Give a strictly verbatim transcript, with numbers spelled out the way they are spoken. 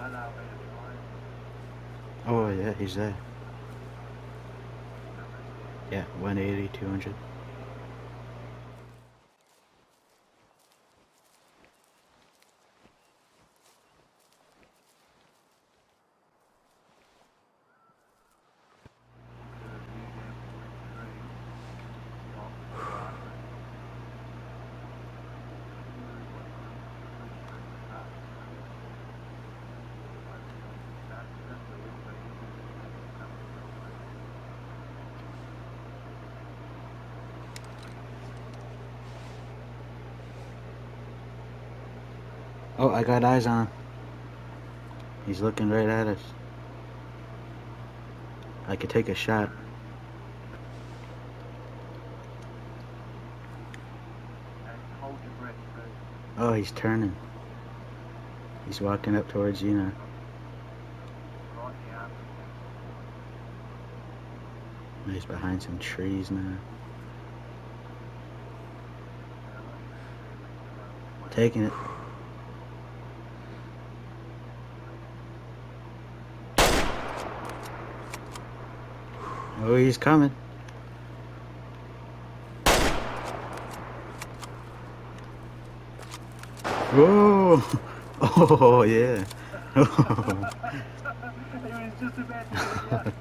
Oh yeah, he's there. Yeah, one eighty, two hundred. Oh, I got eyes on him. He's looking right at us. I could take a shot. Oh, he's turning. He's walking up towards you now. He's behind some trees now. Taking it. Oh, he's coming. Whoa! Oh, yeah. It was just about to